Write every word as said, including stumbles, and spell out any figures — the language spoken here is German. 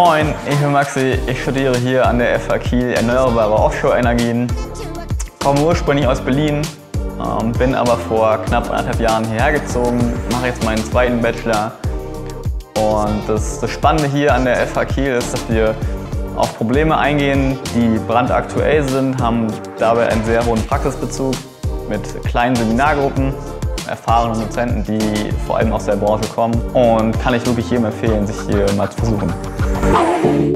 Moin, ich bin Maxi, ich studiere hier an der F H Kiel Erneuerbare Offshore-Energien, komme ursprünglich aus Berlin, ähm, bin aber vor knapp anderthalb Jahren hierher gezogen, mache jetzt meinen zweiten Bachelor. Und das, das Spannende hier an der F H Kiel ist, dass wir auf Probleme eingehen, die brandaktuell sind, haben dabei einen sehr hohen Praxisbezug mit kleinen Seminargruppen, erfahrenen Dozenten, die vor allem aus der Branche kommen, und kann ich wirklich jedem empfehlen, sich hier mal zu versuchen.